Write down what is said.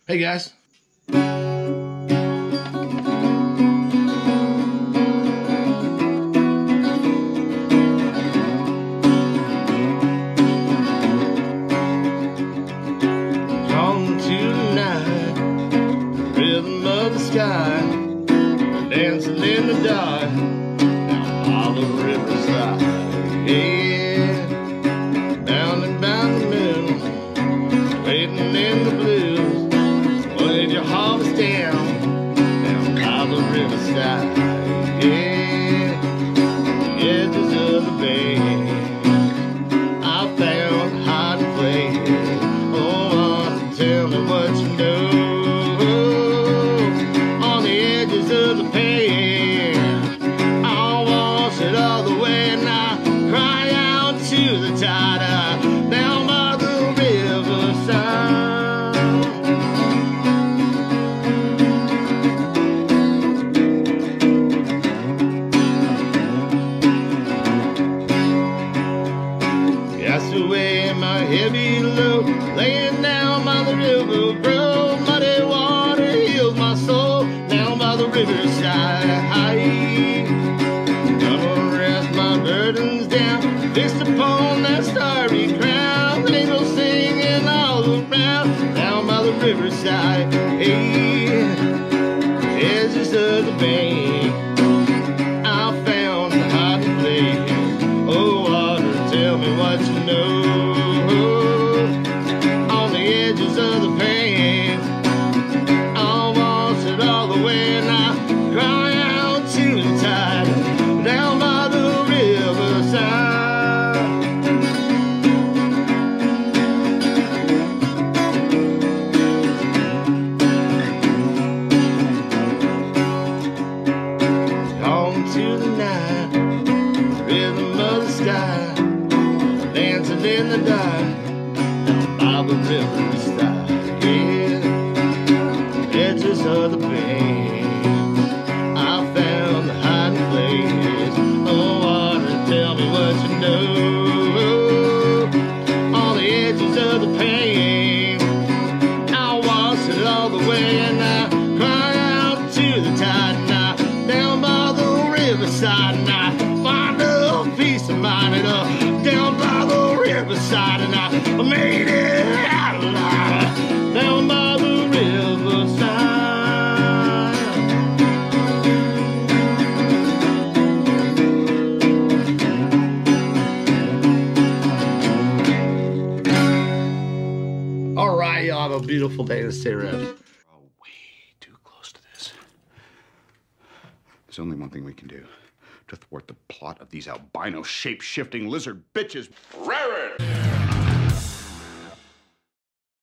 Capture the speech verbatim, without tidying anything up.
Hey guys. Come to the night, rhythm of the sky, dancing in the dark, down by the riverside. Yeah, down and down the moon, waiting in the blues. Wave your harvest down, down by the riverside. Yeah, the edges of the bay, I found a hiding place. Oh, tell me what you know. On the edges of the bay, I'll wash it all the way, and I cry out to the tide, uh, down by the riverside. Cast away my heavy load, laying down by the river road. Muddy water heals my soul, down by the riverside. Gonna rest my burdens down, fixed upon that starry ground. Angels singing all around, down by the riverside. Hey, edges of the bank, I found a hiding place. Oh, water, tell me what you know. On the edges of the pain, I'll wash it all the way, and I cry out to the tide, down by the riverside. Come to the night, rhythm of the sky, dancing in the dark, down by the riverside. Yeah, edges of the bay, I found the hiding place. Oh, water, tell me what you know. On the edges of the pain, I'll wash it all the way, and I cry out to the tide, and I down by the riverside, and I find a peace of mind, and uh, down by the riverside, and I made it out alive, down by the riverside. All right, y'all have a beautiful day to stay red. We're way too close to this. There's only one thing we can do to thwart the plot of these albino shape-shifting lizard bitches. Reverend!